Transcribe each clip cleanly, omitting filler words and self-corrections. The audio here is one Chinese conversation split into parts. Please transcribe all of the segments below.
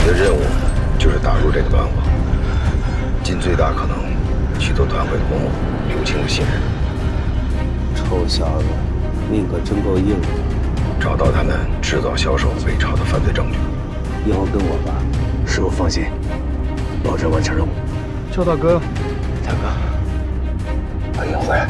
的任务就是打入这个团伙，尽最大可能取得团委公务刘青的信任。 臭小子，命可真够硬的。 找到他们制造、销售伪钞的犯罪证据。 以后跟我吧。师傅放心，保证完成任务。 邱大哥， 大哥，欢迎回来。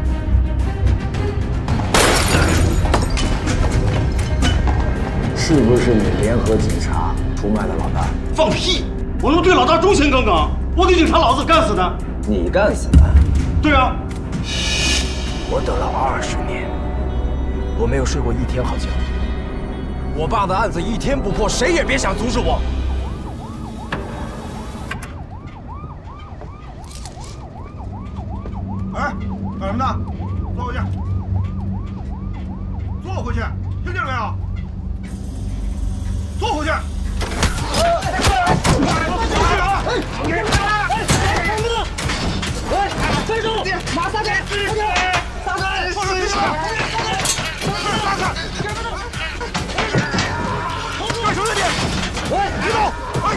是不是你联合警察出卖了老大？ 放屁！我能对老大忠心耿耿，我给警察老子干死的。 你干死的？ 对啊。 我等了20年，我没有睡过一天好觉。我爸的案子一天不破，谁也别想阻止我。 哎，干什么呢？坐回去。坐回去，听见了没有？ 坐回去！ 站住！马撒开！撒开！放手！ 撒开！干什么呢你？别动！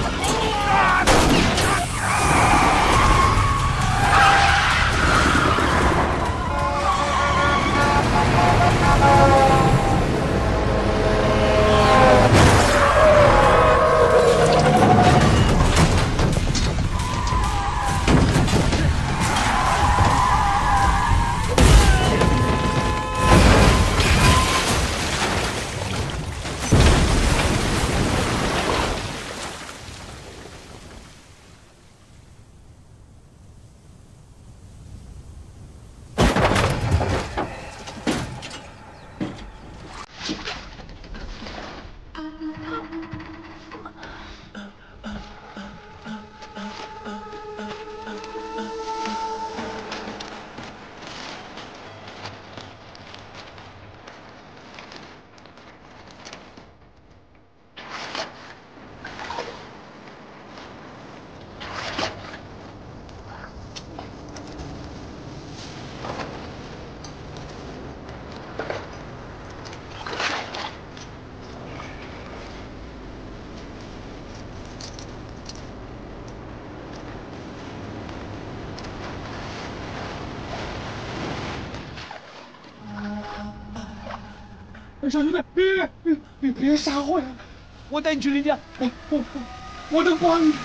小兄弟，别杀我呀！我带你去林家，我能帮你。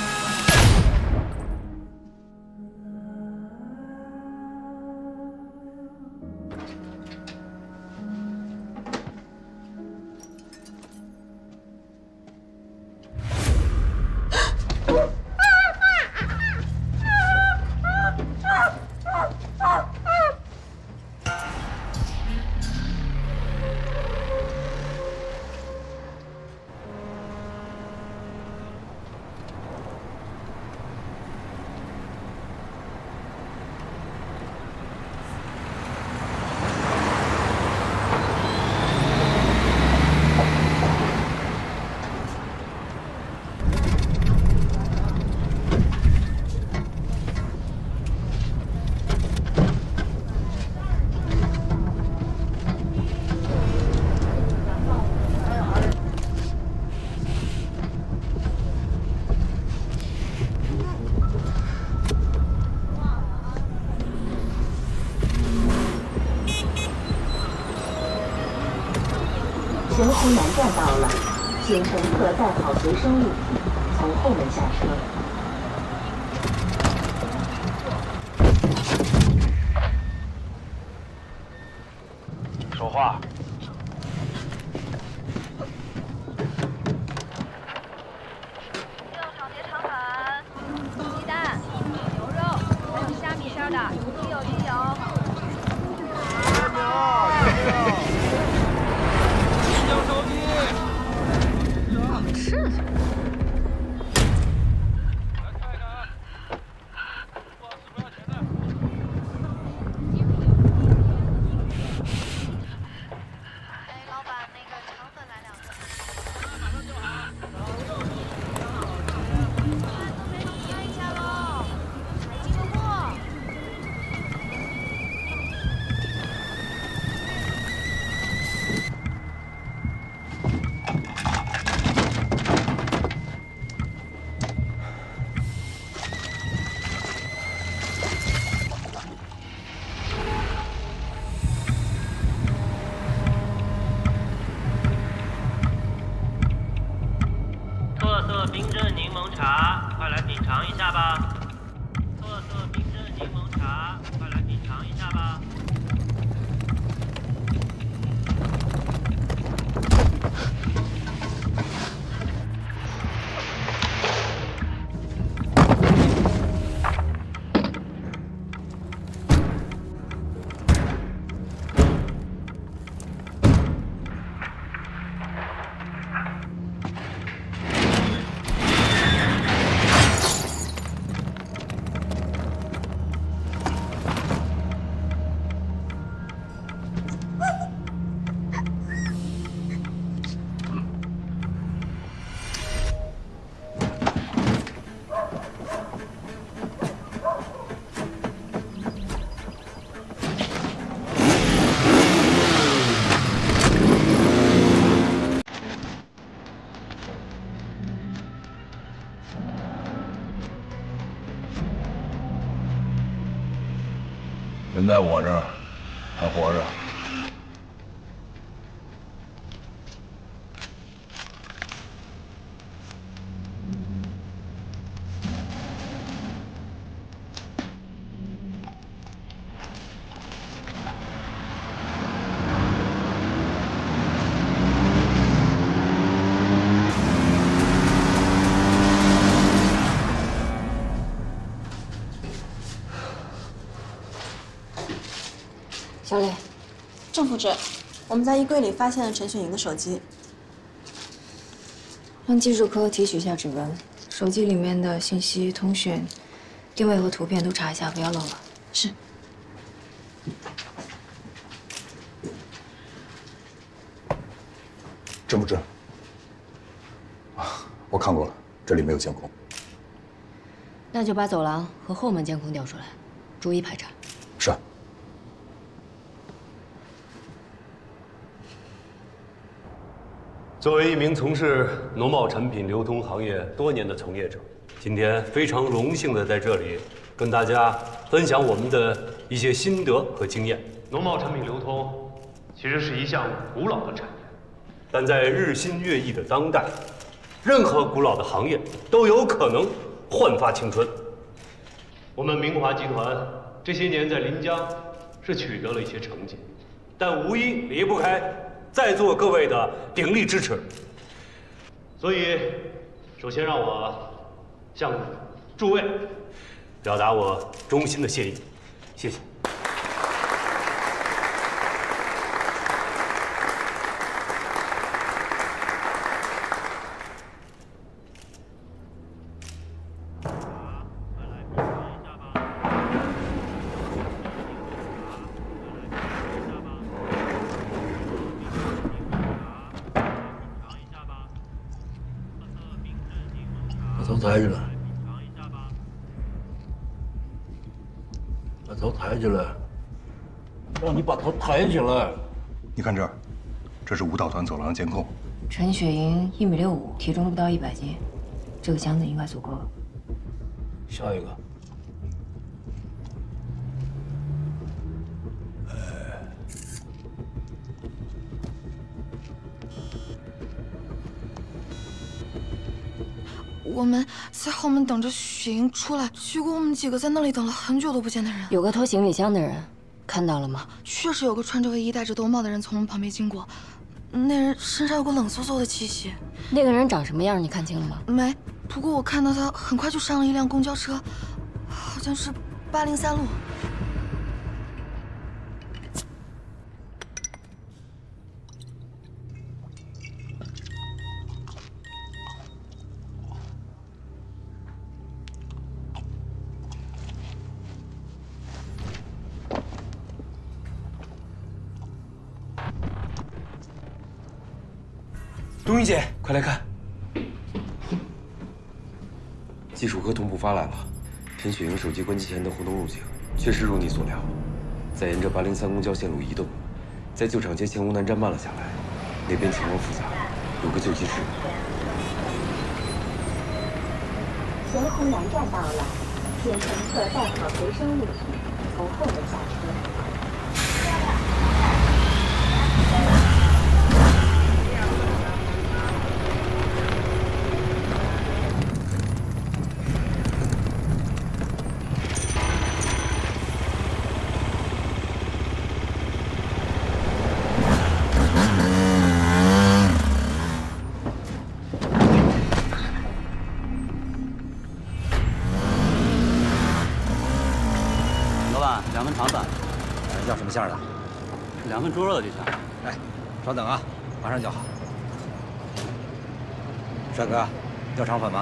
神湖南站到了，请乘客带好随身物品，从后门下车。 说话。 肉炒碟肠粉、鸡蛋、牛肉，还有虾米馅的，都有均有。 是。 冰镇柠檬茶，快来品尝一下吧！特色冰镇柠檬茶，快来品尝一下吧！ 人在我这儿，还活着。 小李，郑副指，我们在衣柜里发现了陈雪莹的手机，让技术科提取一下指纹，手机里面的信息、通讯、定位和图片都查一下，不要漏了。是。 郑副指，我看过了，这里没有监控。 那就把走廊和后门监控调出来，逐一排查。 是。 作为一名从事农贸产品流通行业多年的从业者，今天非常荣幸的在这里跟大家分享我们的一些心得和经验。农贸产品流通其实是一项古老的产业，但在日新月异的当代，任何古老的行业都有可能焕发青春。我们明华集团这些年在临江是取得了一些成绩，但无一离不开在座各位的鼎力支持，所以，首先让我向诸位表达我衷心的谢意，谢谢。 把头抬起来，把头抬起来，让你把头抬起来。 你看这儿，这是舞蹈团走廊监控。 陈雪莹1.65米，体重不到100斤，这个箱子应该足够了。 下一个。 我们在后门等着雪莹出来，结果我们几个在那里等了很久都不见那人。 有个拖行李箱的人，看到了吗？ 确实有个穿着卫衣、戴着兜帽的人从我们旁边经过，那人身上有个冷飕飕的气息。 那个人长什么样？你看清了吗？ 没，不过我看到他很快就上了一辆公交车，好像是803路。 冬雨姐，快来看！ 技术科同步发来了，陈雪莹手机关机前的互动路径确实如你所料，在沿着803公交线路移动，在旧厂街前吴南站慢了下来，那边情况复杂，有个救急室。 前湖南站到了，请乘客带好随身物品，从后门下车。 馅的 ？2份猪肉的就行。 哎，稍等啊，马上就好。帅哥，要肠粉吗？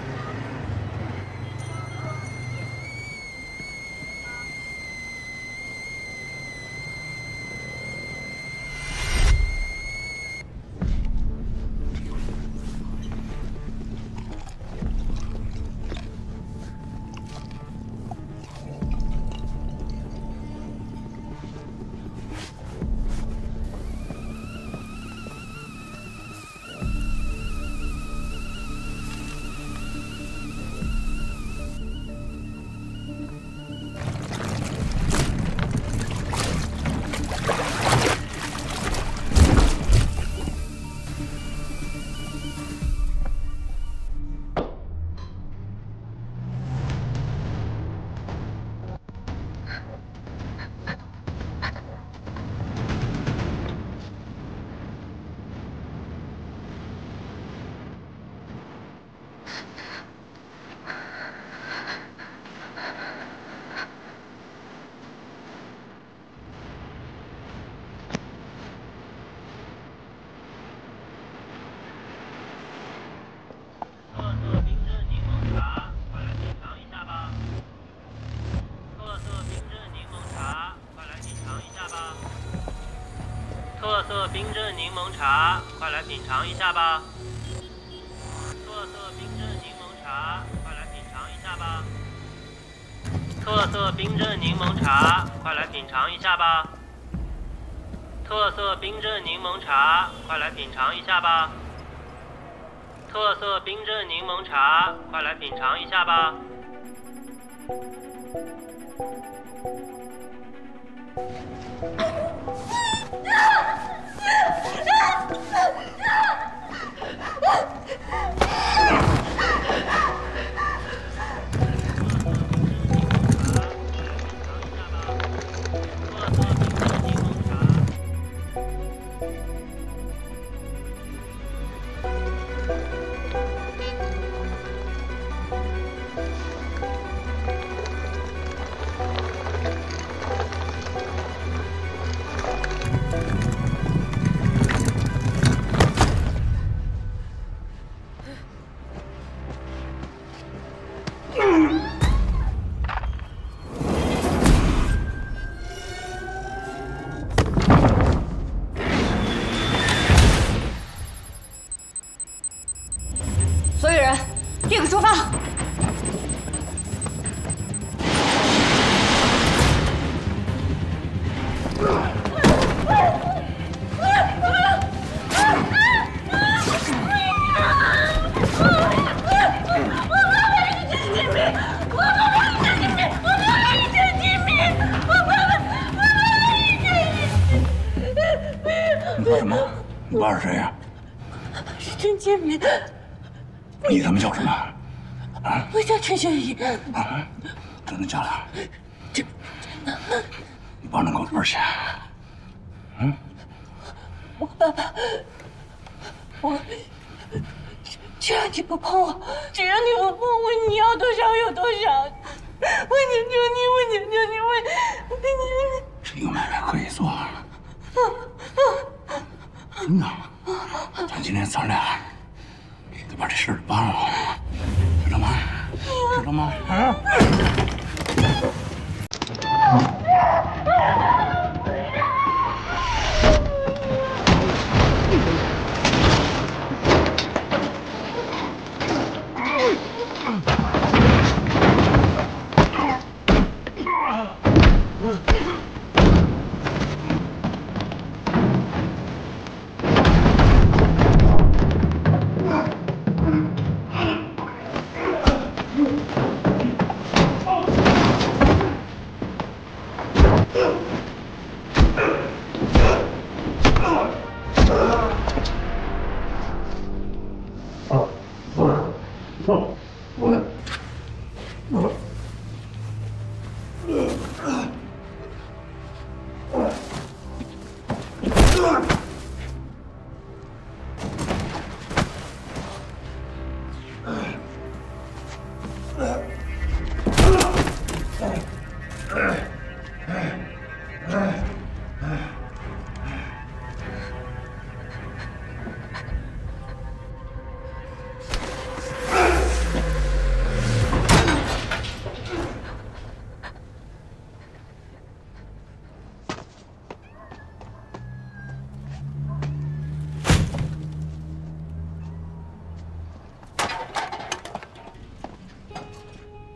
特色冰镇柠檬茶，快来品尝一下吧！特色冰镇柠檬茶，快来品尝一下吧！特色冰镇柠檬茶，快来品尝一下吧！特色冰镇柠檬茶，快来品尝一下吧！特色冰镇柠檬茶，快来品尝一下吧！ 所有人，立刻出发！ 你说什么？你爸是谁呀？ 是陈建民。 你他妈叫什么？啊！ 我叫陈雪怡。 啊！真的假的？ 真的。 你爸能给我多少钱？嗯？ 我爸爸，只要你不碰我，只要你不碰我，你要多少有多少。我求求你，我求求你，我求你。 这个买卖可以做。真的。咱今天咱俩。 得把这事儿办了，知道吗？知道吗？啊！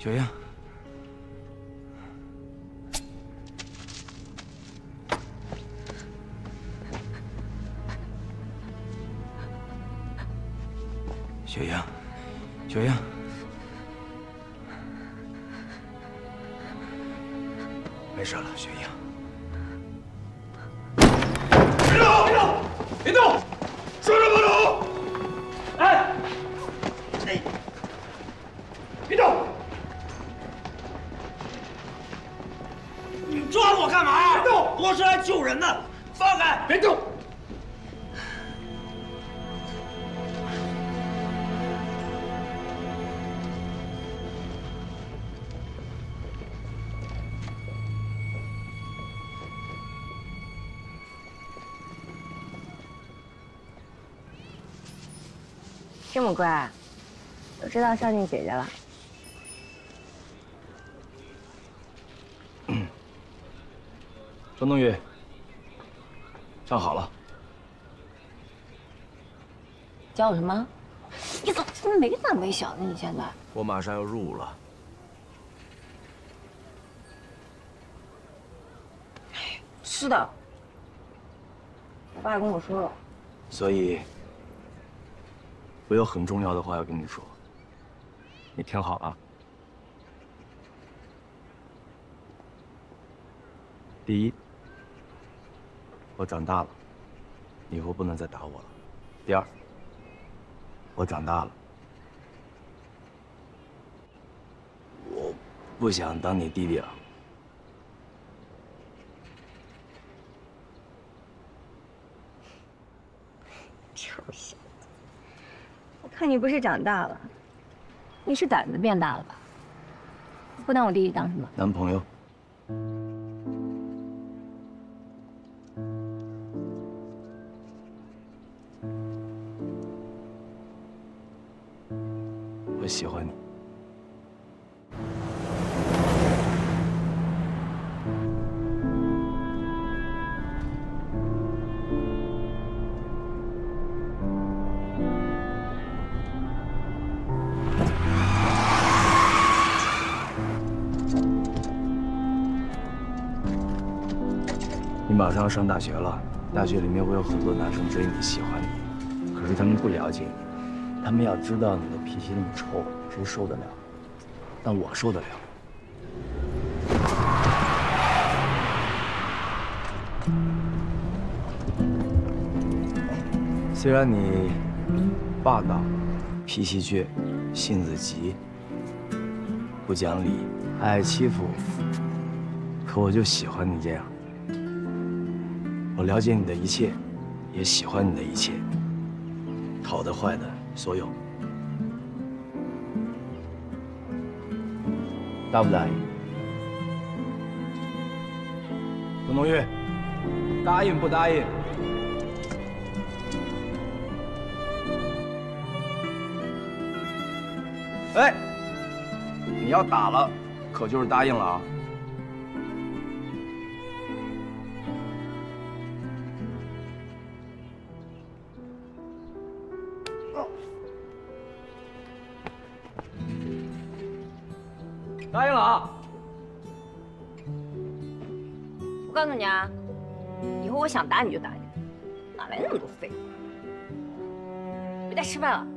雪英。 雪英，雪英，没事了，雪英。 别动！别动！别动！说什么动？哎！别动！你抓我干嘛呀？别动！我是来救人的，放开！别动！ 这么乖，都知道孝敬姐姐了。 张东宇，站好了。 教我什么？你怎么这么没大没小的？你现在？ 我马上要入伍了。 是的，我爸跟我说了。 所以。 我有很重要的话要跟你说，你听好了。第一，我长大了，以后不能再打我了。第二，我长大了，我不想当你弟弟了。 臭小子！ 看你不是长大了，你是胆子变大了吧？不当我弟弟当什么？ 男朋友。我喜欢你。你马上要上大学了，大学里面会有很多男生追你、喜欢你，可是他们不了解你，他们要知道你的脾气那么臭，谁受得了？但我受得了。虽然你霸道、脾气倔、性子急、不讲理、爱欺负，可我就喜欢你这样。 我了解你的一切，也喜欢你的一切，好的坏的所有，答不答应？董东玉，答应不答应？哎，你要打了，可就是答应了啊！ 答应了啊！ 我告诉你啊，以后我想打你就打你，哪来那么多废话？回家吃饭了。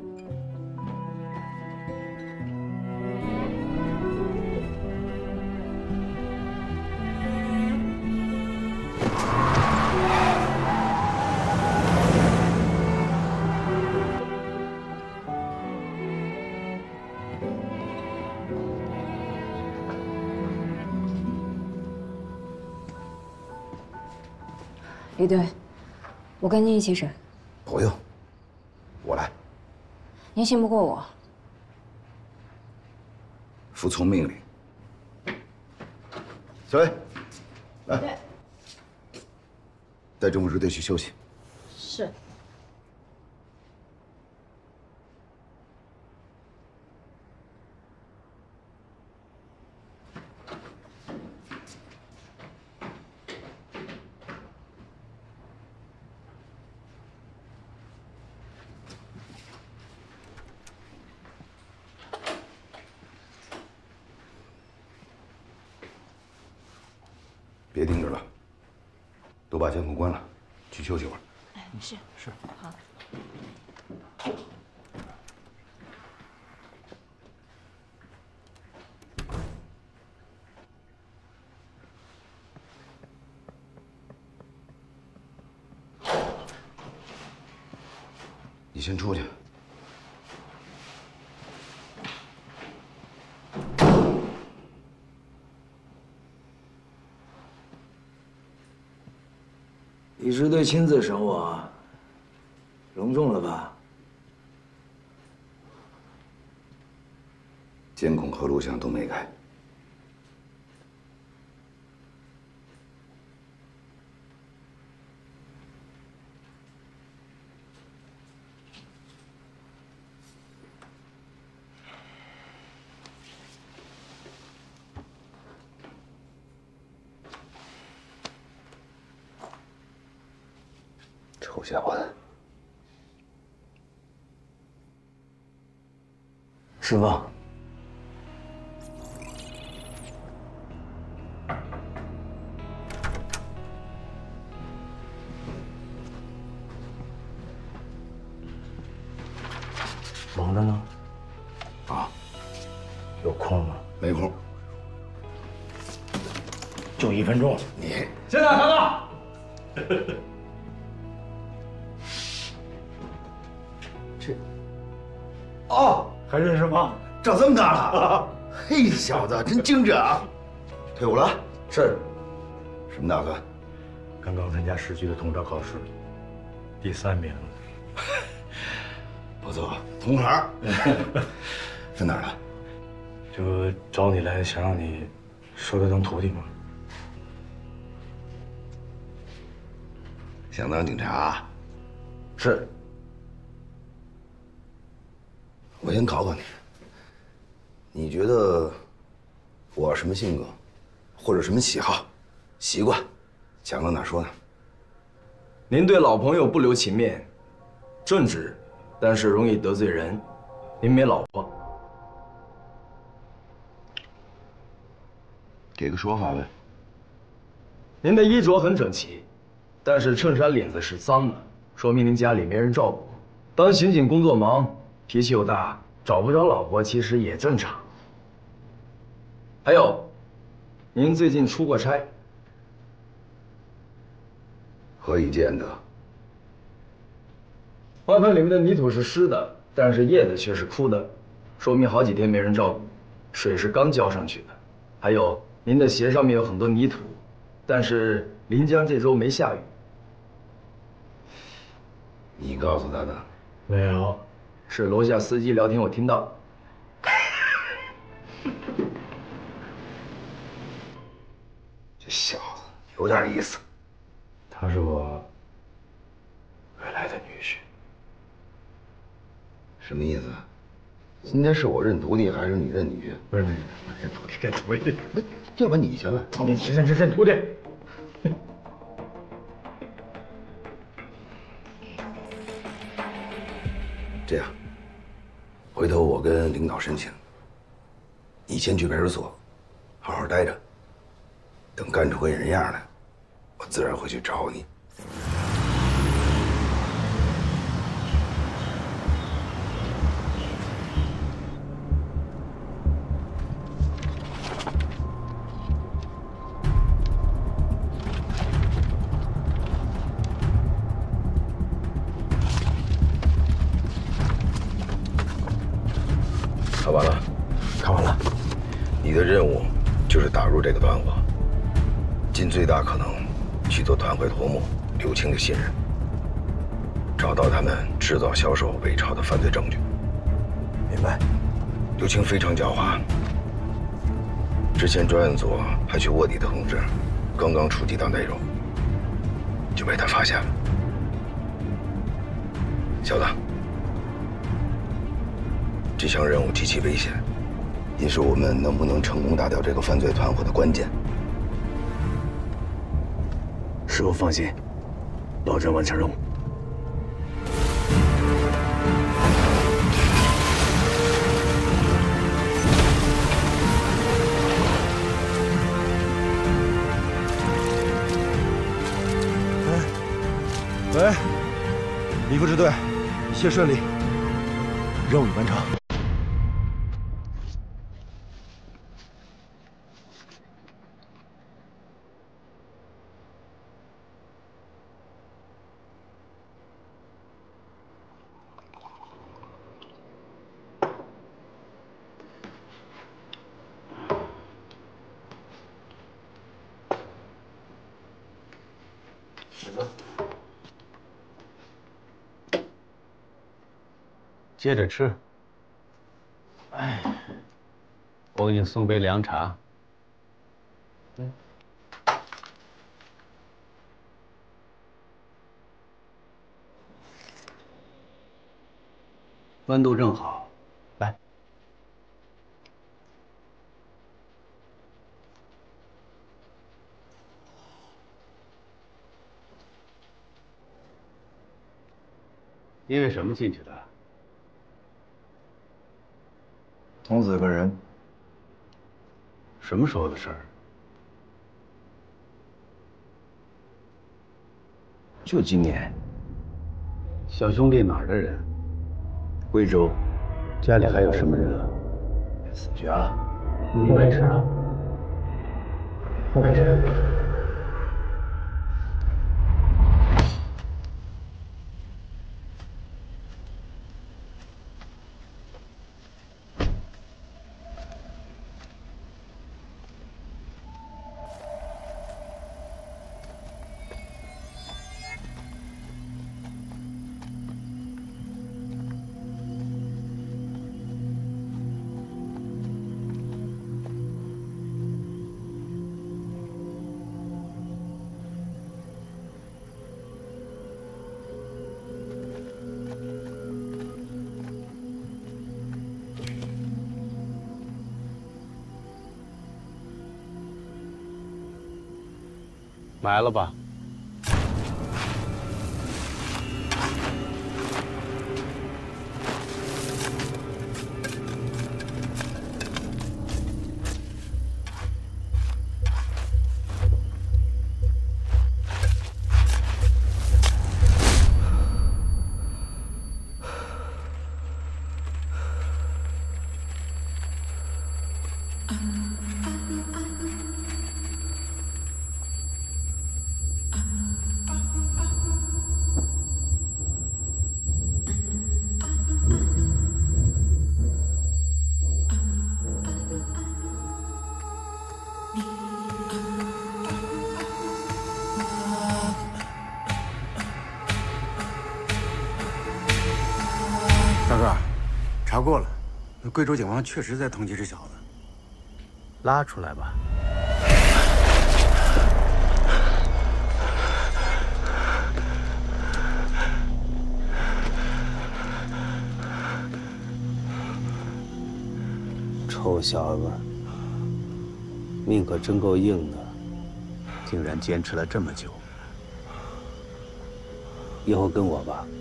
李队，我跟您一起审。 不用，我来。 您信不过我。 服从命令。小魏，来， 对， 带政务支队去休息。 是。 别盯着了，都把监控关了，去休息会儿。 哎，是。好。 你先出去。 李支队亲自审我，隆重了吧？ 监控和录像都没开。臭小子！ 师傅，蒙的呢？ 啊， 有空吗？ 没空， 就1分钟。 你现在看到。 这，哦， 还认识吗？ 长这么大了，嘿，小子真精神啊！退伍了？ 是。 什么打算？ 刚刚参加市局的统招考试，第3名。 不错，同行。在哪儿呢？ 就找你来，想让你收他当徒弟吗？ 想当警察？ 是。 我先考考你，你觉得我什么性格，或者什么喜好、习惯，讲到哪说哪？ 您对老朋友不留情面，正直，但是容易得罪人。您没老婆， 给个说法呗。 您的衣着很整齐，但是衬衫领子是脏的，说明您家里没人照顾。当刑警工作忙。脾气又大，找不着老婆其实也正常。还有，您最近出过差， 何以见得？ 花盆里面的泥土是湿的，但是叶子却是枯的，说明好几天没人照顾，水是刚浇上去的。还有，您的鞋上面有很多泥土，但是临江这周没下雨。 你告诉他的？ 没有。是楼下司机聊天，我听到。 这小子有点意思。 他是我未来的女婿。 什么意思？今天是我认徒弟，还是你认女婿？ 不是，认徒弟，认徒弟。 要不你先来。 你认徒弟。 这样。回头我跟领导申请，你先去派出所，好好待着。等干出个人样来，我自然会去找你。看完了， 看完了。 你的任务就是打入这个团伙，尽最大可能去做团会头目刘青的信任，找到他们制造、销售伪钞的犯罪证据。 明白。 刘青非常狡猾，之前专案组派去卧底的同志，刚刚触及到内容，就被他发现了。小子。这项任务极其危险，也是我们能不能成功打掉这个犯罪团伙的关键。 师傅放心，保证完成任务。 副支队，一切顺利，任务已完成。 接着吃。哎，我给你送杯凉茶。温度正好，来。因为什么进去的？ 童子个人。 什么时候的事儿？ 就今年。 小兄弟哪儿的人？ 贵州。 家里还有什么人啊？ 死绝了。 你没事啊？没事。埋了吧。 大哥，查过了，贵州警方确实在通缉这小子。 拉出来吧。臭小子，命可真够硬的，竟然坚持了这么久。以后跟我吧。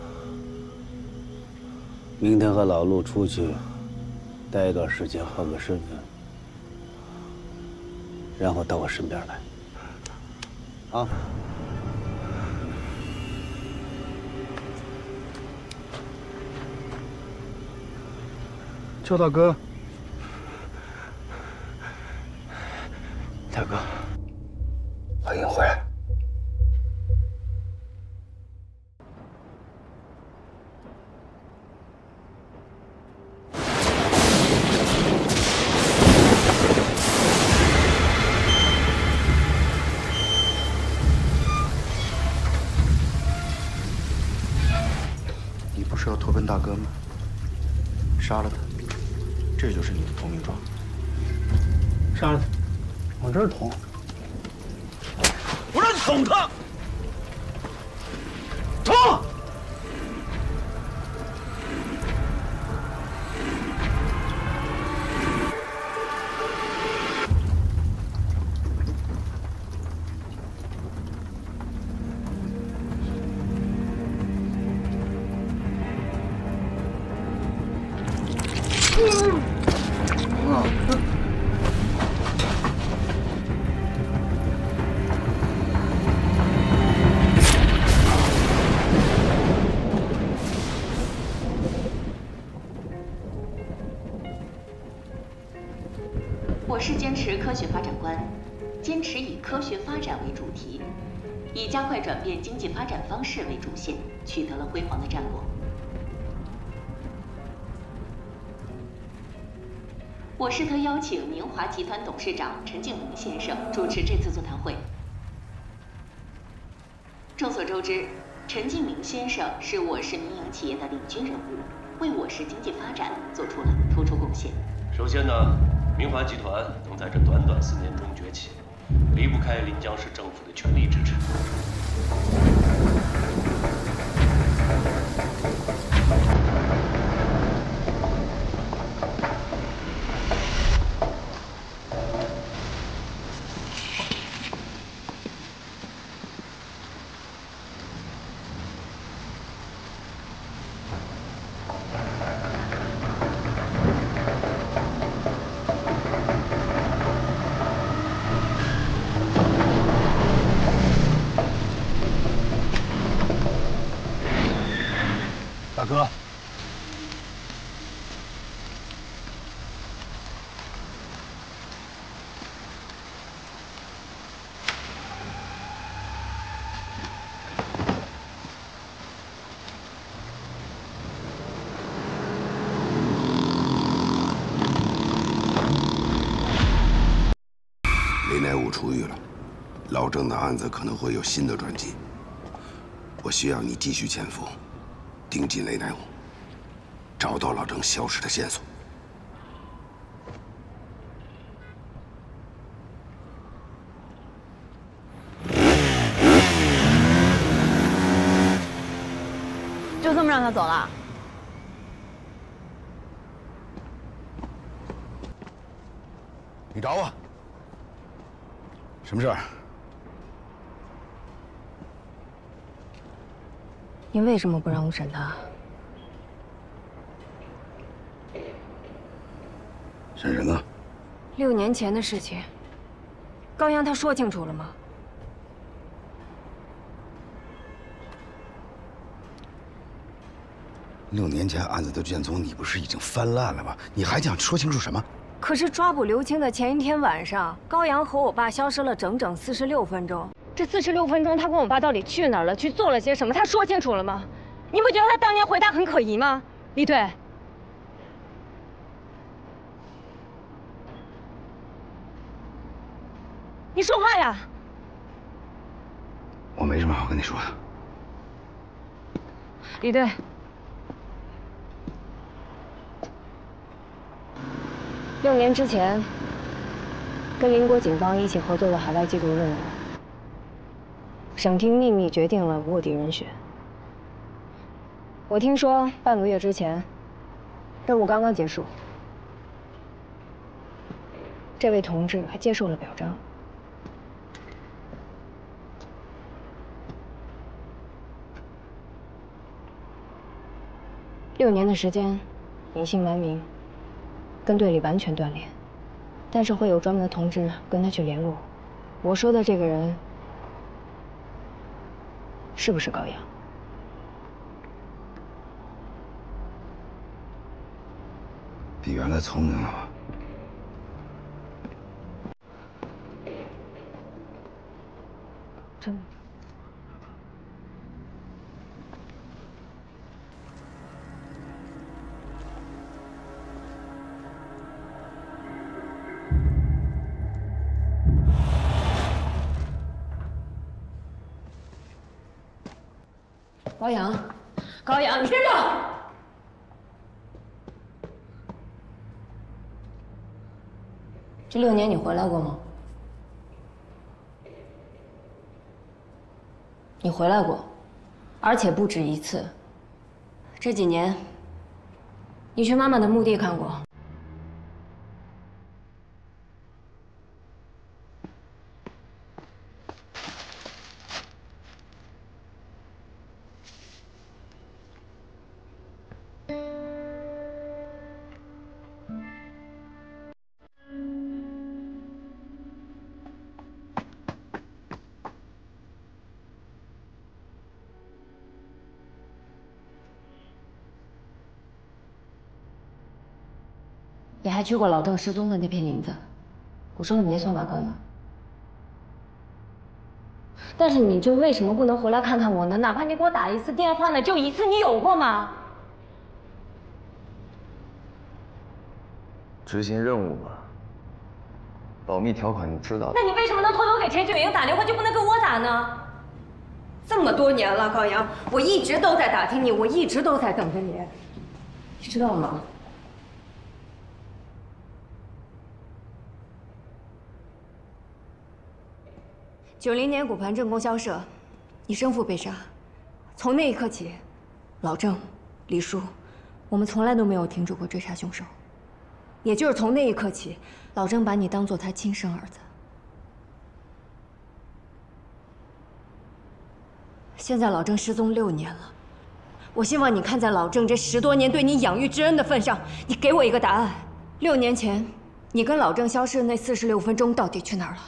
明天和老陆出去待一段时间，换个身份，然后到我身边来。啊。 邱大哥。 大哥，欢迎回来。 你不是要投奔大哥吗？杀了他，这就是你的投名状。 杀了他。往这儿捅！ 我让你捅他！捅！ 我市坚持科学发展观，坚持以科学发展为主题，以加快转变经济发展方式为主线，取得了辉煌的战果。我市特邀请明华集团董事长陈敬明先生主持这次座谈会。众所周知，陈敬明先生是我市民营企业的领军人物，为我市经济发展做出了突出贡献。 首先呢，明华集团能在这短短4年中崛起，离不开临江市政府的全力支持。 大哥， 雷乃武出狱了，老郑的案子可能会有新的转机。我需要你继续潜伏。 盯紧雷乃武，找到老郑消失的线索。 就这么让他走了？ 你找我，什么事儿？ 你为什么不让我审他？ 审什么 ？6年前的事情，高阳他说清楚了吗？ 6年前案子的卷宗，你不是已经翻烂了吗？你还想说清楚什么？ 可是抓捕刘青的前一天晚上，高阳和我爸消失了整整46分钟。 这46分钟，他跟我爸到底去哪儿了？去做了些什么？他说清楚了吗？你不觉得他当年回答很可疑吗？李队，你说话呀！ 我没什么好跟你说的。 李队，6年之前，跟邻国警方一起合作的海外缉毒任务。 省厅秘密决定了卧底人选。我听说半个月之前，任务刚刚结束，这位同志还接受了表彰。6年的时间，隐姓埋名，跟队里完全断联，但是会有专门的同志跟他去联络。我说的这个人。 是不是高阳？ 比原来聪明了吧？ 真。高阳，高阳，你站住！这6年你回来过吗？你回来过，而且不止一次。这几年，你去妈妈的墓地看过。也还去过老邓失踪的那片林子。 我说的没错吧，高阳？但是你就为什么不能回来看看我呢？哪怕你给我打一次电话呢，就一次，你有过吗？ 执行任务嘛，保密条款你知道的。 那你为什么能偷偷给陈雪莹打电话，就不能给我打呢？这么多年了，高阳，我一直都在打听你，我一直都在等着你，你知道吗？90年骨盘正供销社，你生父被杀，从那一刻起，老郑、李叔，我们从来都没有停止过追查凶手。也就是从那一刻起，老郑把你当做他亲生儿子。现在老郑失踪6年了，我希望你看在老郑这10多年对你养育之恩的份上，你给我一个答案。6年前，你跟老郑消失的那46分钟到底去哪儿了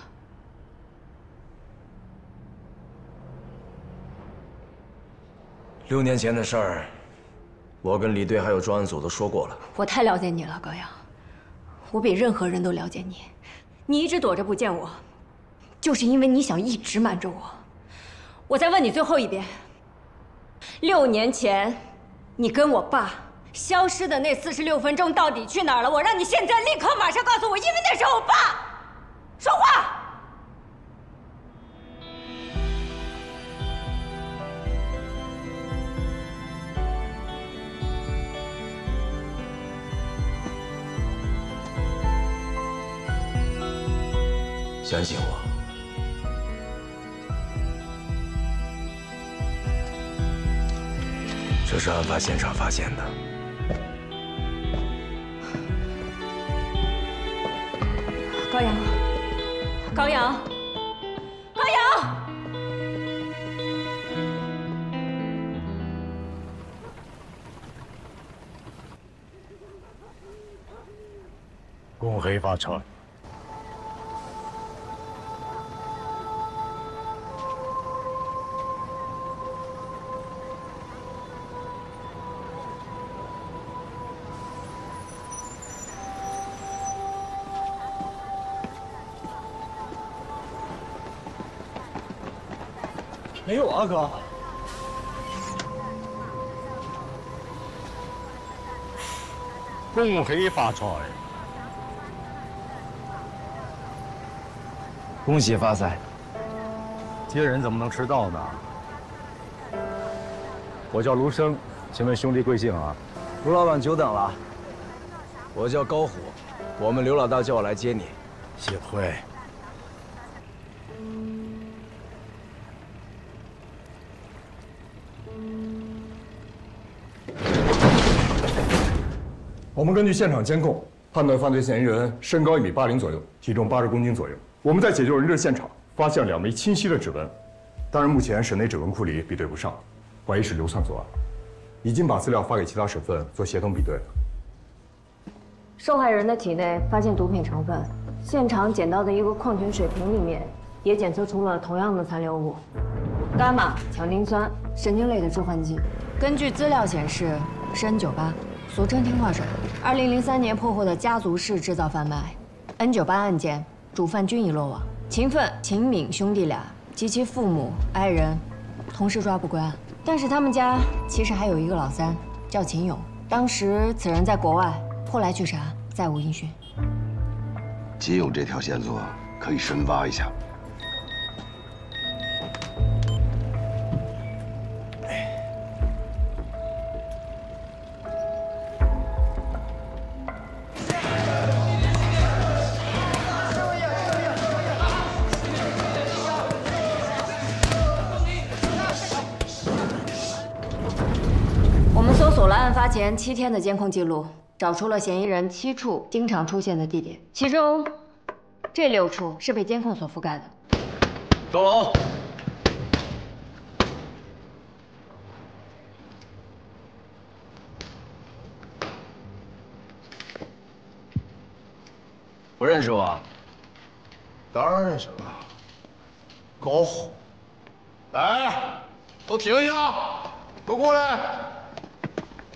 ？6年前的事儿，我跟李队还有专案组都说过了。 我太了解你了，高阳，我比任何人都了解你。你一直躲着不见我，就是因为你想一直瞒着我。我再问你最后一遍，6年前你跟我爸消失的那46分钟到底去哪儿了？我让你现在立刻马上告诉我，因为那是我爸。说话！ 相信我，这是案发现场发现的。 高阳，高阳，高阳！ 恭喜發財！ 没有啊，哥。 恭喜發財！ 恭喜发财！ 接人怎么能迟到呢？我叫卢生，请问兄弟贵姓啊？ 卢老板久等了。我叫高虎，我们刘老大叫我来接你。 幸会。我们根据现场监控判断，犯罪嫌疑人身高1.80米左右，体重80公斤左右。我们在解救人质现场发现2枚清晰的指纹，当然目前省内指纹库里比对不上，怀疑是流窜作案，已经把资料发给其他省份做协同比对了。 受害人的体内发现毒品成分，现场捡到的一个矿泉水瓶里面也检测出了同样的残留物，伽马强丁酸，神经类的致幻剂。根据资料显示，是 N98，俗称听话水。2003年破获的家族式制造贩卖 N98案件，主犯均已落网。秦奋、秦敏兄弟俩及其父母、爱人同时抓捕归案。但是他们家其实还有一个老三，叫秦勇。当时此人在国外，后来去查，再无音讯。 秦勇这条线索可以深挖一下。 案发前7天的监控记录，找出了嫌疑人7处经常出现的地点，其中这6处是被监控所覆盖的。 高楼，不认识我？ 当然认识了，高虎。来，都停下，都过来。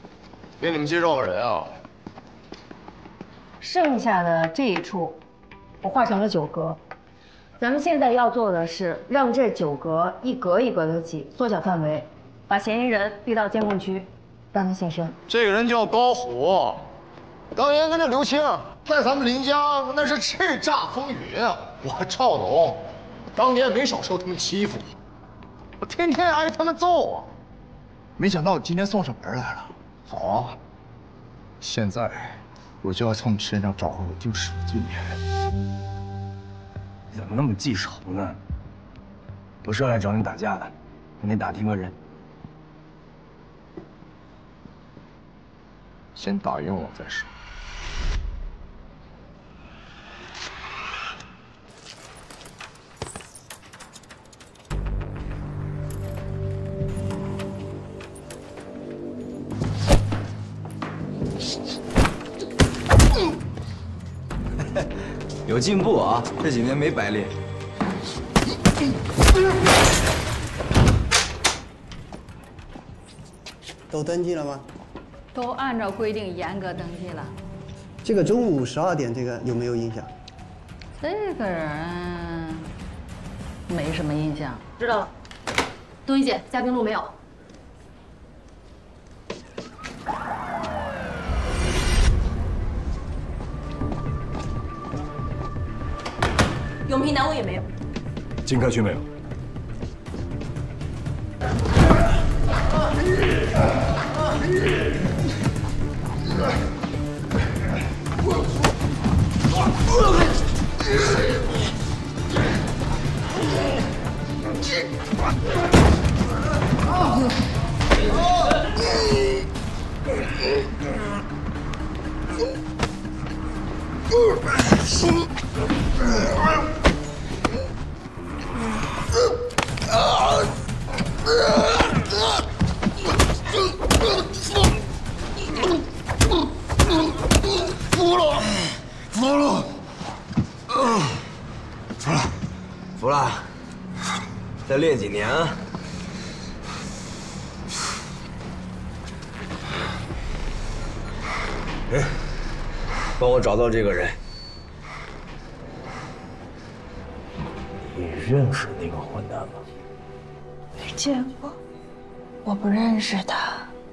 给你们介绍个人啊。 剩下的这一处我画成了9格。咱们现在要做的是让这9格一格一格的挤，缩小范围，把嫌疑人逼到监控区，让他现身。 这个人叫高虎，当年跟这刘青在咱们临江那是叱咤风云啊！我赵龙当年没少受他们欺负，我天天挨他们揍啊！没想到今天送上门来了。好啊，现在我就要从你身上找回我丢失的尊严。 你怎么那么记仇呢？不是来找你打架的，你得打听个人。 先打赢我再说。 有进步啊，这几年没白练。 都登记了吗？ 都按照规定严格登记了。 这个中午12点这个有没有印象？ 这个人没什么印象。 知道了。东一姐，嘉宾录没有？永平南我也没有。 经开区没有。 服了，再练几年啊！帮我找到这个人。你认识那个混蛋吗？ 没见过，我不认识他，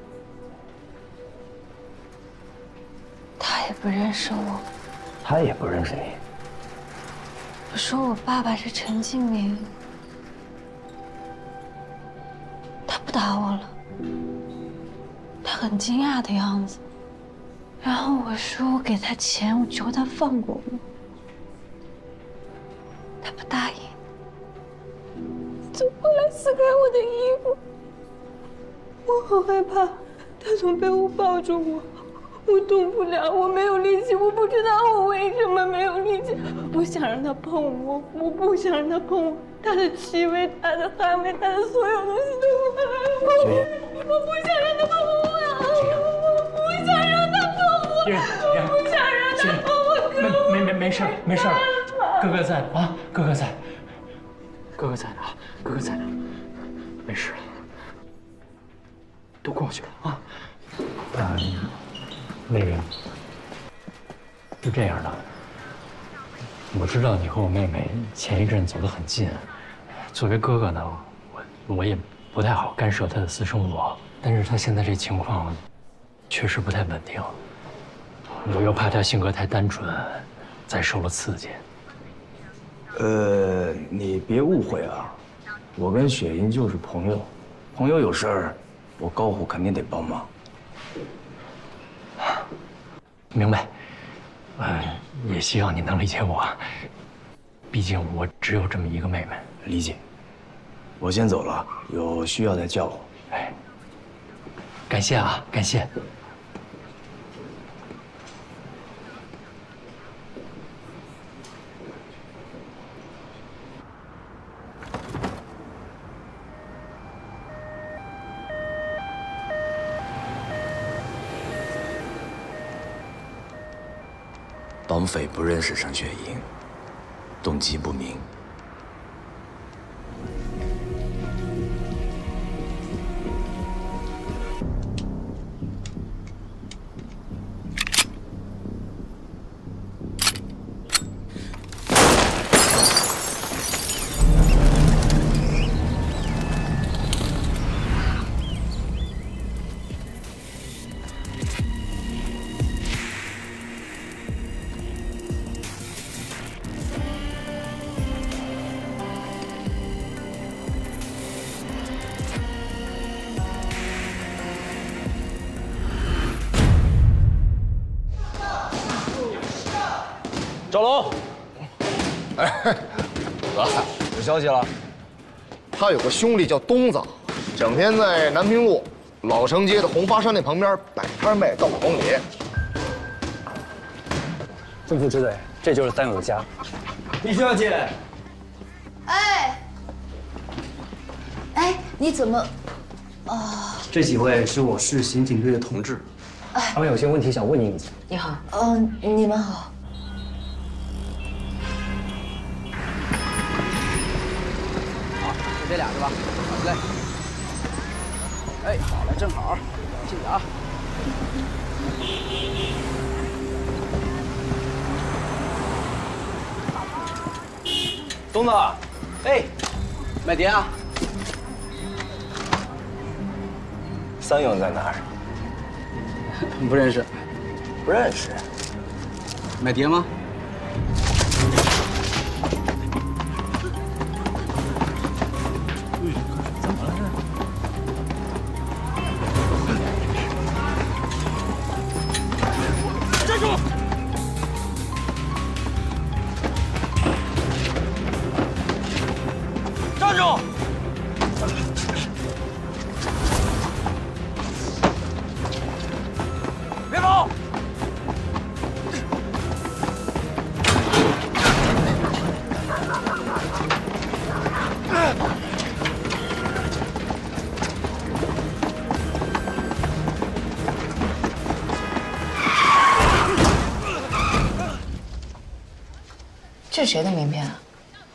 他也不认识我。 他也不认识你。 我说我爸爸是陈敬明，他不打我了，他很惊讶的样子。然后我说我给他钱，我求他放过我，他不答应，走过来撕开我的衣服，我好害怕，他从背后抱住我，我动不了，我没有力气，我不知道我为什么没有力气，我想让他碰我，我不想让他碰我，他的气味，他的汗味，他的所有东西都不能碰我，我不想让他碰我呀，我不想让他碰我，我不想让他碰我， 没事没事，哥哥在啊，哥哥在，哥哥在呢，哥哥在呢，没事，都过去了啊。那个是这样的，我知道你和我妹妹前一阵走得很近，作为哥哥呢，我也不太好干涉她的私生活，但是她现在这情况确实不太稳定，我又怕她性格太单纯，再受了刺激。 你别误会啊，我跟雪莹就是朋友，朋友有事儿，我高虎肯定得帮忙。 明白，也希望你能理解我。毕竟我只有这么一个妹妹。 理解。我先走了，有需要再叫我。 哎，感谢啊，感谢。 绑匪不认识沈雪莹，动机不明。 赵龙， 哎，哥， 有消息了。 他有个兄弟叫东子，整天在南平路老城街的红发商店旁边摆摊卖稻黄米。 正副支队，这就是三友的家。 李小姐， 哎，哎，你怎么？啊， 这几位是我市刑警队的同志，他们有些问题想问您一下。 你好，你们好。 就这俩是吧？好嘞。哎，好嘞，正好，谢谢啊。东子，哎，买碟啊。三勇在哪儿？不认识。不认识。买碟吗？怎么了这？站住！站住！别跑！ 这是谁的名片啊？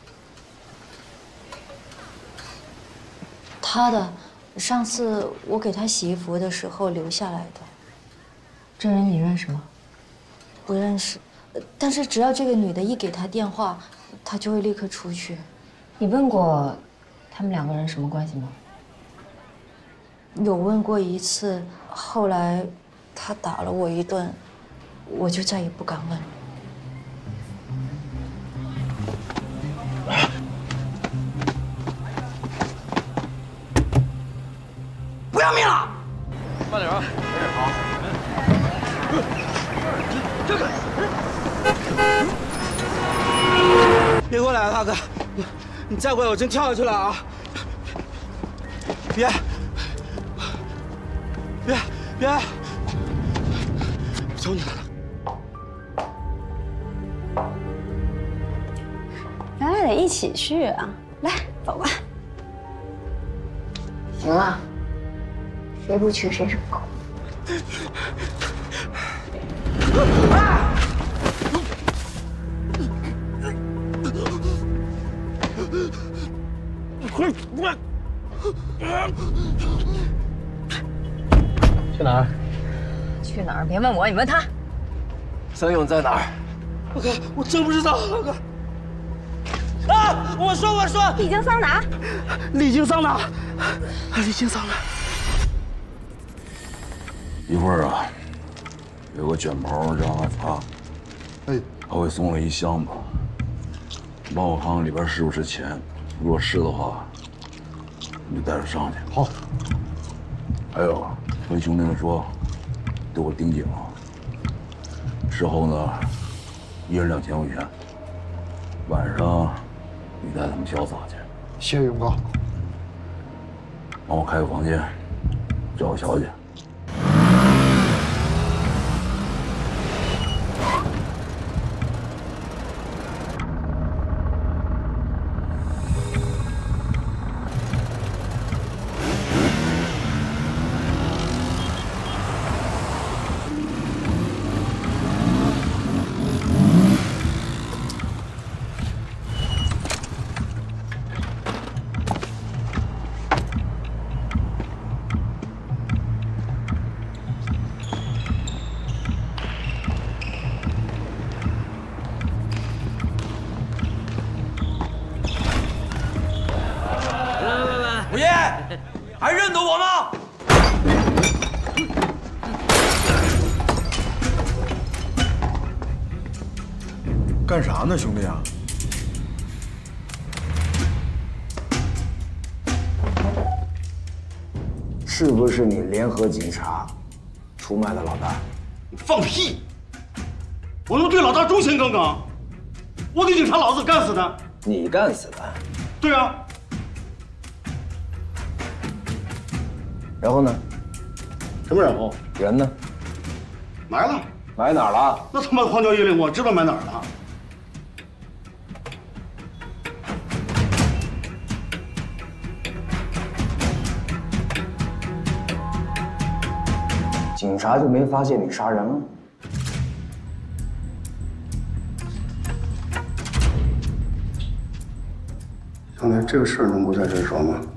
他的，上次我给他洗衣服的时候留下来的。这人你认识吗？不认识，但是只要这个女的一给他电话，他就会立刻出去。你问过他们两个人什么关系吗？有问过一次，后来他打了我一顿，我就再也不敢问。 不要命了！ 慢点啊，没事，好。 这个，别过来了，大哥！你再过来，我真跳下去了啊！别！求你了！ 咱俩得一起去啊！来，走吧。行了，谁不去谁是狗。 去哪儿？ 去哪儿？别问我，你问他。 三勇在哪儿？ 大哥，我真不知道，大哥。啊！我说， 丽晶桑拿。 丽晶桑拿。丽晶桑拿。 一会儿啊，有个卷袍让俺发，他会送了一箱子，你帮我看看里边是不是钱，如果是的话，你就带着上去。好。还有，跟兄弟们说，对我盯紧了。事后呢，一人2000块钱。晚上你带他们潇洒去。 谢谢勇哥。 帮我开个房间，找个小姐。 五爷，还认得我吗？ 干啥呢，兄弟啊？ 是不是你联合警察出卖了老大？ 放屁！我能对老大忠心耿耿？ 我的警察老子干死的。 你干死的？ 对啊。 然后呢？ 什么然后？ 人呢？ 埋了。 埋哪儿了？ 那他妈荒郊野岭，我知道埋哪儿了。 警察就没发现你杀人了？ 兄弟，这个事儿能不在这说吗？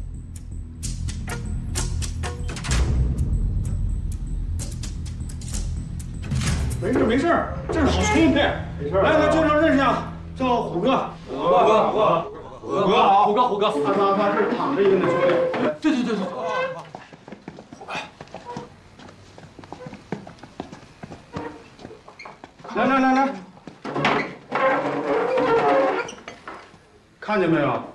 没事没事，这是好兄弟。没事。来，介绍认识下，叫虎哥。虎哥，他这躺着一个那兄弟。对。来，看见没有？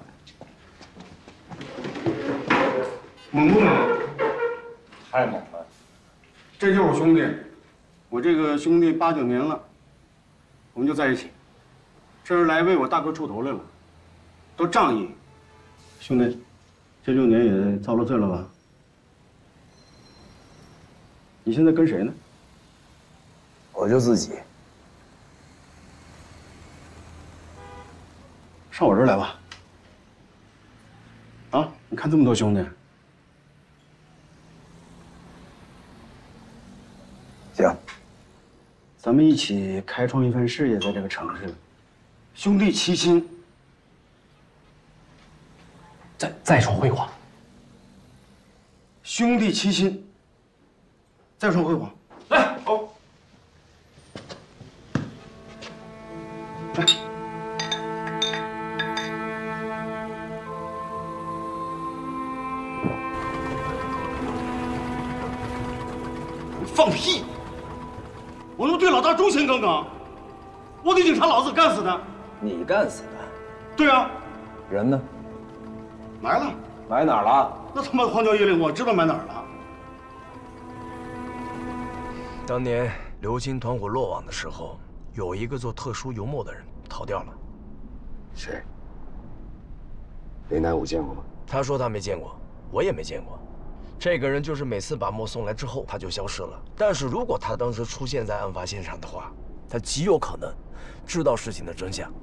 猛不猛？ 太猛了！ 这就是我兄弟，我这个兄弟8、9年了，我们就在一起。这是来为我大哥出头来了，都仗义。兄弟，这6年也遭了罪了吧？你现在跟谁呢？ 我就自己。 上我这儿来吧。啊，你看这么多兄弟。 行， 咱们一起开创一番事业，在这个城市，兄弟齐心。 再创辉煌。 兄弟齐心，再创辉煌。来，好。来。放屁！我能对老大忠心耿耿，我的警察老子干死的。 你干死的？ 对啊。 人呢？ 埋了。 埋哪儿了？ 那他妈荒郊野岭，我知道埋哪儿了。 当年刘青团伙落网的时候，有一个做特殊油墨的人逃掉了。 谁？雷南武见过吗？ 他说他没见过，我也没见过。这个人就是每次把墨送来之后，他就消失了。但是如果他当时出现在案发现场的话，他极有可能知道事情的真相。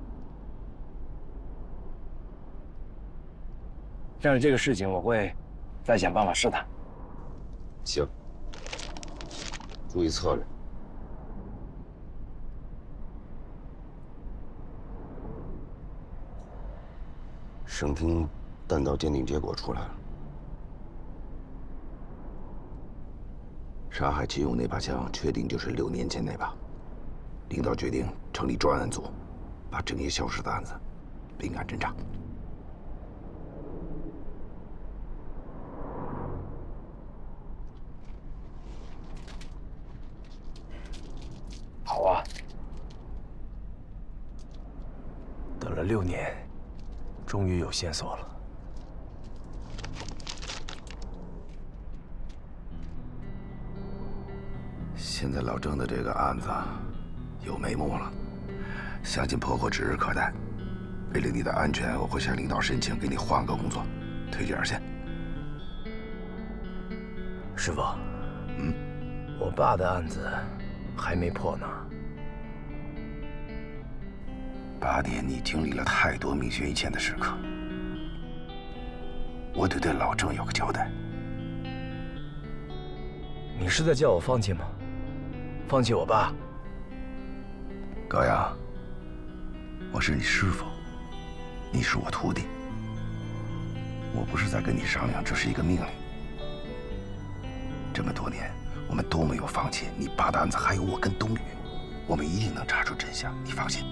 但是这个事情我会再想办法试探。 行，注意策略。省厅弹道鉴定结果出来了。杀害秦勇那把枪，确定就是6年前那把。领导决定成立专案组，把整夜消失的案子并案侦查。 好啊！等了6年，终于有线索了。 现在老郑的这个案子有眉目了，相信破获指日可待。为了你的安全，我会向领导申请给你换个工作，推荐2线。 师傅，我爸的案子还没破呢。 8年，你经历了太多命悬一线的时刻，我得对老郑有个交代。 你是在叫我放弃吗？放弃我爸？ 高阳，我是你师傅，你是我徒弟。我不是在跟你商量，这是一个命令。这么多年，我们都没有放弃。你爸的案子还有我跟冬雨，我们一定能查出真相，你放心。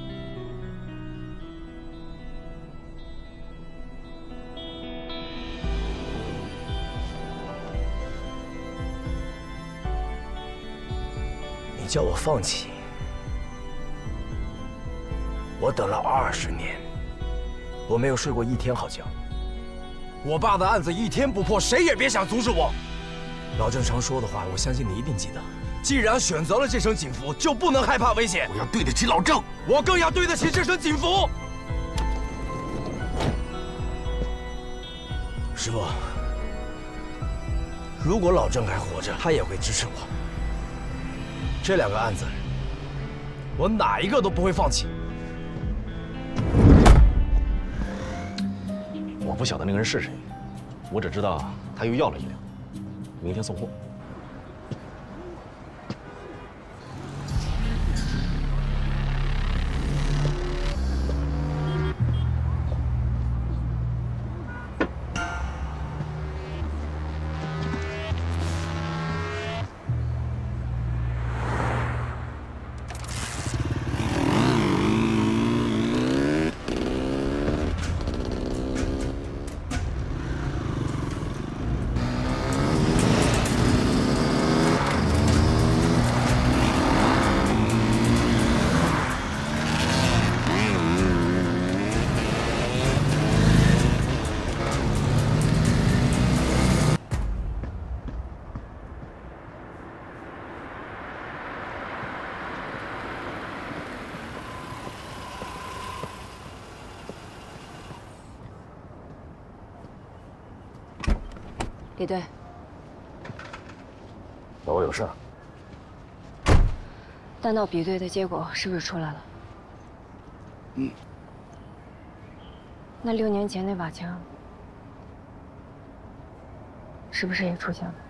你叫我放弃，我等了20年，我没有睡过1天好觉。我爸的案子1天不破，谁也别想阻止我。老郑常说的话，我相信你一定记得。 既然选择了这身锦服，就不能害怕危险。 我要对得起老郑， 我更要对得起这身锦服。师傅，如果老郑还活着，他也会支持我。这2个案子，我哪一个都不会放弃。 我不晓得那个人是谁，我只知道他又要了1辆，明天送货。 李队， 找我有事？ 弹道比对的结果是不是出来了？ 嗯。 那6年前那把枪，是不是也出现了？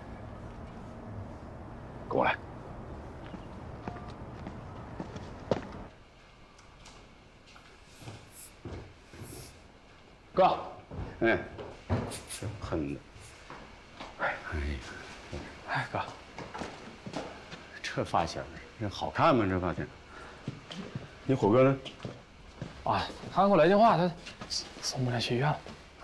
跟我来。 哥，哎，这喷的。 哎哥，这发型这好看吗？这发型。你虎哥呢？ 啊，他给我来电话，他送不来去医院了。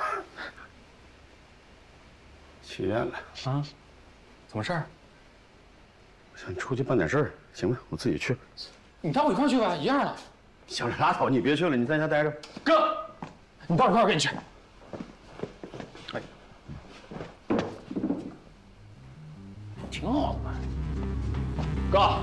去医院了啊？怎么事儿？ 我想出去办点事儿，行吧？我自己去。 你带我一块儿去吧，一样的。 行了，拉倒，你别去了，你在家待着。 哥，你带我一块儿跟你去。 挺好的嘛，哥。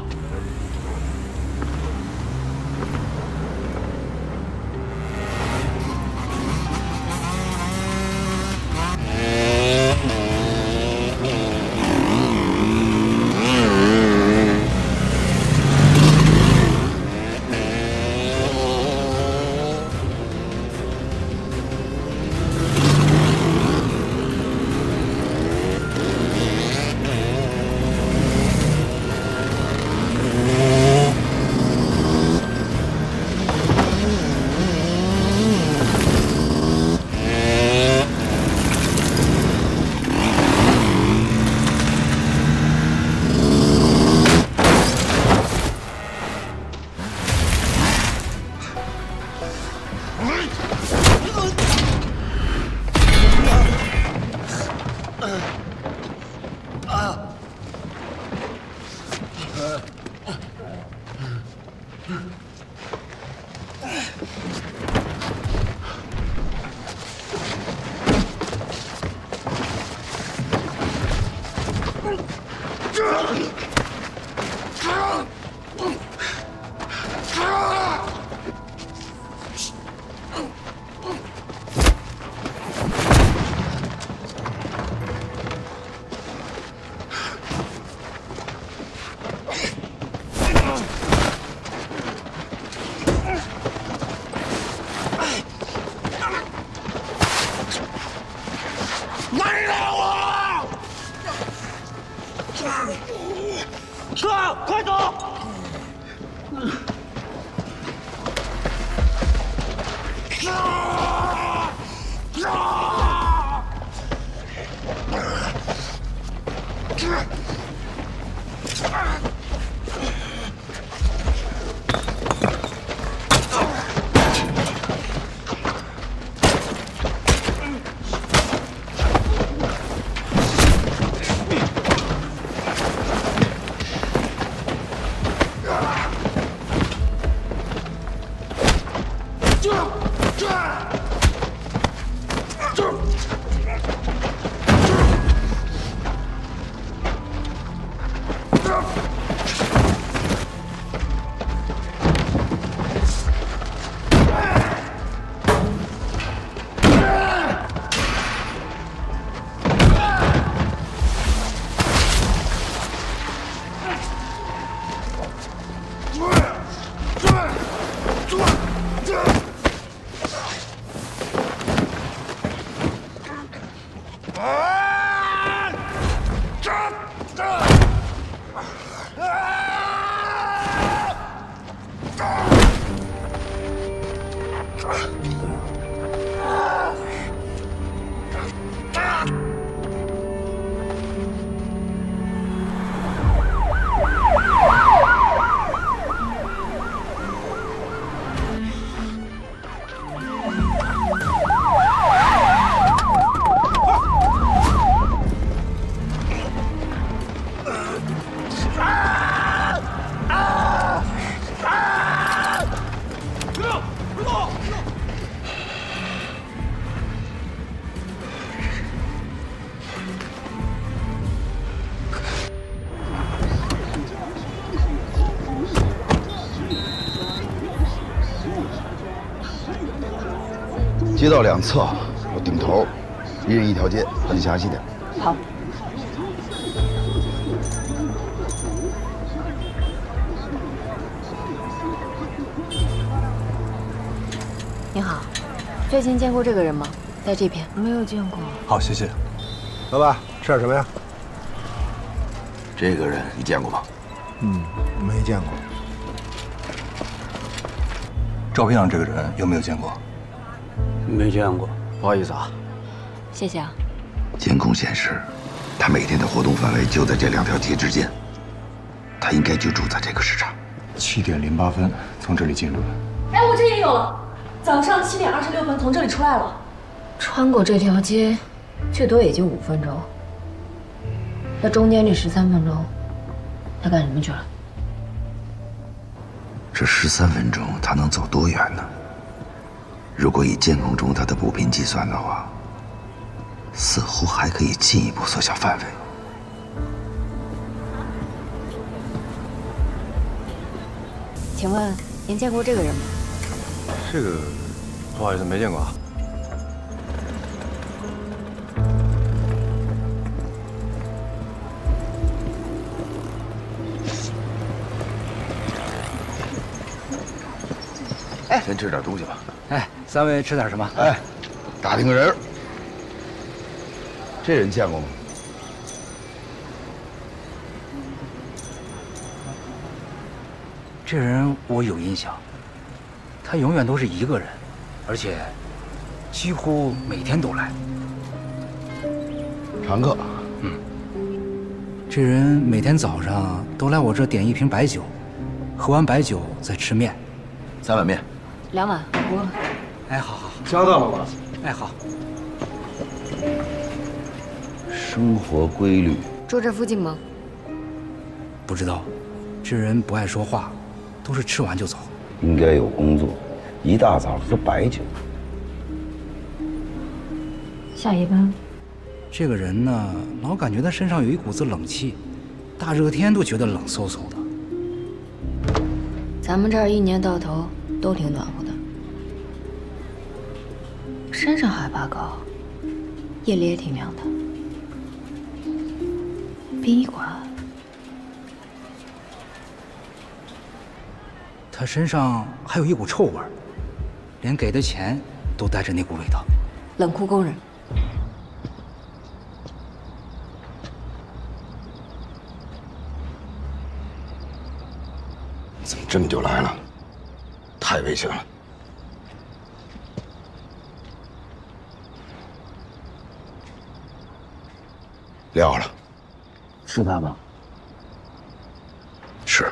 街道两侧有顶头，一人一条街，分详细点。 好。你好，最近见过这个人吗？在这边。没有见过。 好，谢谢。 老板，吃点什么呀？这个人你见过吗？ 没见过。照片上这个人有没有见过？ 没见过。 不好意思啊。 谢谢啊。 监控显示，他每天的活动范围就在这两条街之间，他应该就住在这个市场。 7点08分从这里进入的。 哎，我这也有了，早上7点26分从这里出来了。 穿过这条街，最多也就5分钟。那中间这13分钟，他干什么去了？ 这13分钟他能走多远呢？如果以监控中他的步频计算的话，似乎还可以进一步缩小范围。 请问您见过这个人吗？ 这个，不好意思，没见过啊。 哎，先吃点东西吧。 哎，3位吃点什么？ 哎，打听个人，这人见过吗？ 这人我有印象，他永远都是一个人，而且几乎每天都来。 常客。 这人每天早上都来我这点1瓶白酒，喝完白酒再吃面 ，3碗面。 2碗，我。 哎，好好， 加到了吧？ 哎，好。 生活规律。 住这附近吗？ 不知道，这人不爱说话，都是吃完就走。 应该有工作，一大早喝白酒。 下夜班。 这个人呢，老感觉他身上有一股子冷气，大热天都觉得冷飕飕的。 咱们这儿1年到头都挺暖和的，山上海拔高，夜里也挺凉的。殡仪馆， 他身上还有一股臭味，连给的钱都带着那股味道。 冷库工人。 怎么这么就来了？太危险了！撂了。 是他吗？ 是。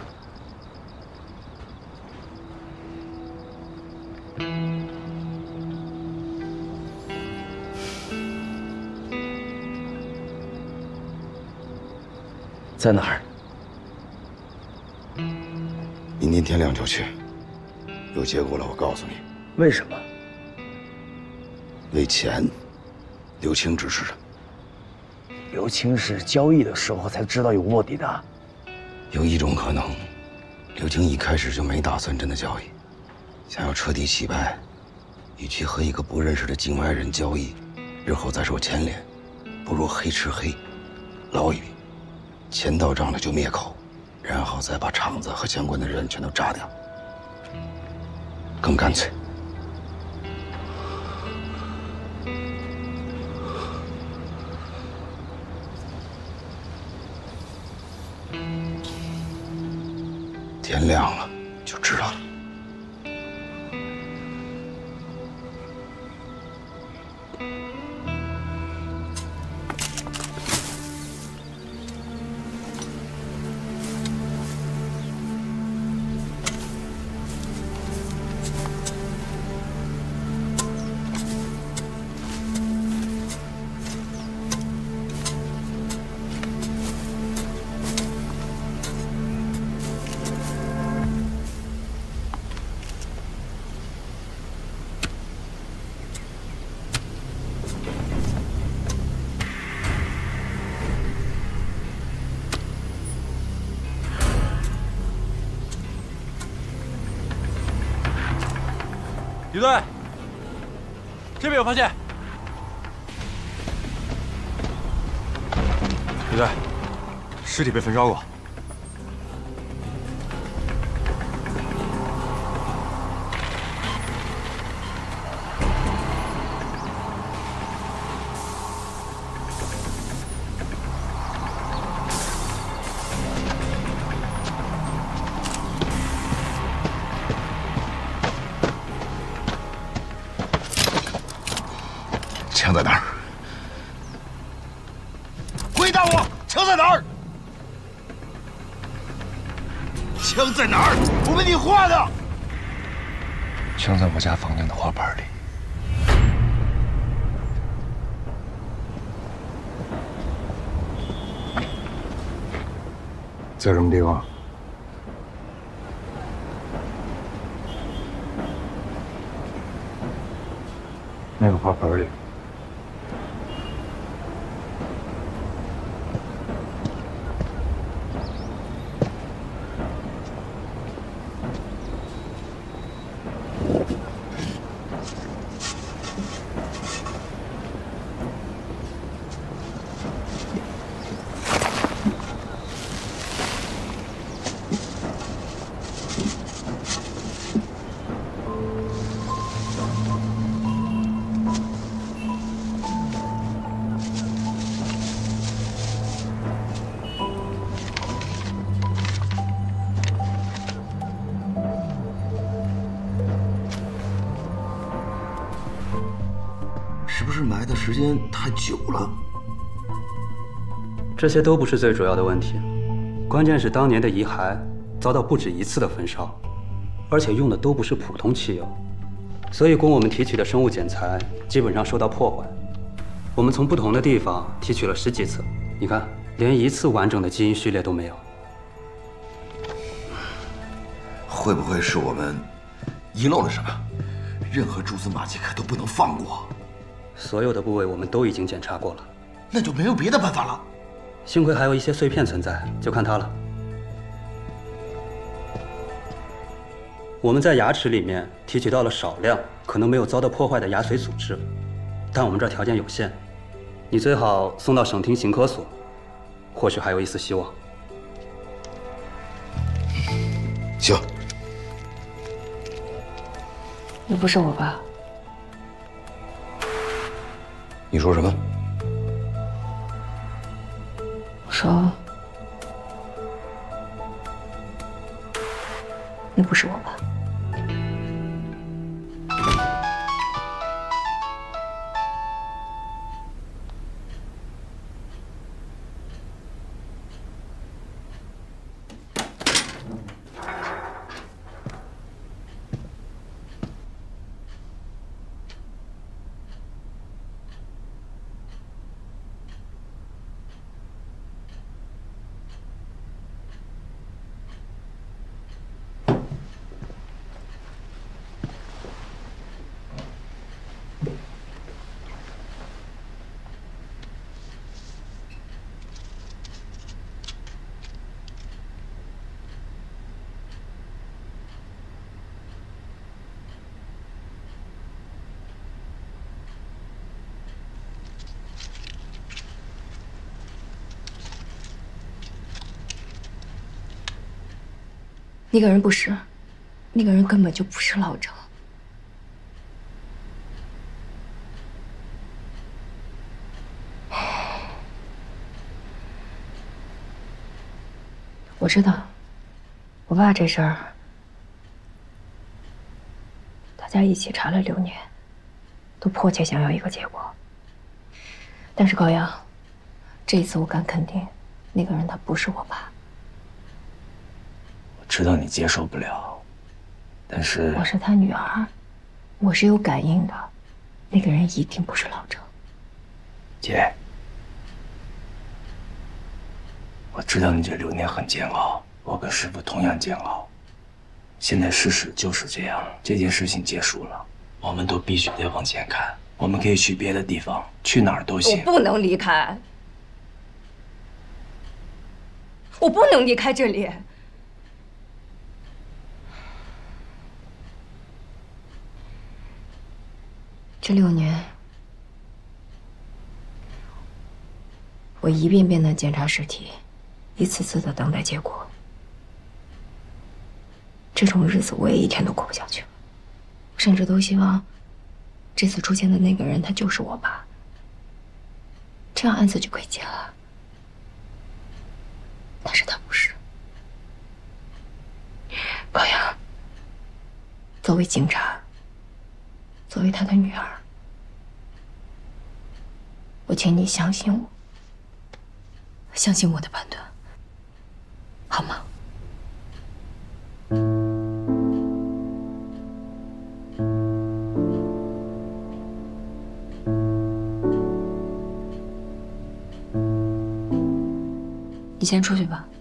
在哪儿？ 明天天亮就去。有结果了，我告诉你。 为什么？ 为钱。刘青指示的。 刘青是交易的时候才知道有卧底的。 有一种可能，刘青一开始就没打算真的交易，想要彻底洗白，与其和一个不认识的境外人交易，日后再受牵连，不如黑吃黑，捞一笔，钱到账了就灭口，然后再把厂子和相关的人全都炸掉，更干脆。天亮了就知道了。 李队， 这边有发现。李队，尸体被焚烧过。 枪在哪儿？回答我，枪在哪儿？枪在哪儿？我问你话呢。 枪在我家房间的花盆里。 在什么地方？那个花盆里。 是不是埋的时间太久了？ 这些都不是最主要的问题，关键是当年的遗骸遭到不止一次的焚烧，而且用的都不是普通汽油，所以供我们提取的生物检材基本上受到破坏。我们从不同的地方提取了10几次，你看，连一次完整的基因序列都没有。 会不会是我们遗漏了什么？任何蛛丝马迹可都不能放过。 所有的部位我们都已经检查过了， 那就没有别的办法了。 幸亏还有一些碎片存在，就看它了。我们在牙齿里面提取到了少量可能没有遭到破坏的牙髓组织，但我们这儿条件有限，你最好送到省厅刑科所，或许还有一丝希望。 行。 你不是我爸。 你说什么？ 我说，你不是我爸。那个人不是，那个人根本就不是老郑。我知道，我爸这事儿，大家一起查了6年，都迫切想要一个结果。但是高阳，这一次我敢肯定，那个人他不是我爸。 知道你接受不了，但是我是他女儿，我是有感应的，那个人一定不是老郑。 姐，我知道你这6年很煎熬，我跟师傅同样煎熬。现在事实就是这样，这件事情结束了，我们都必须得往前看。我们可以去别的地方，去哪儿都行。 我不能离开，我不能离开这里。 这6年，我一遍遍的检查尸体，一次次的等待结果。这种日子我也一天都过不下去了，甚至都希望这次出现的那个人他就是我爸，这样案子就可以结了。但是他不是。高阳，作为警察，作为他的女儿，我请你相信我，相信我的判断，好吗？你先出去吧。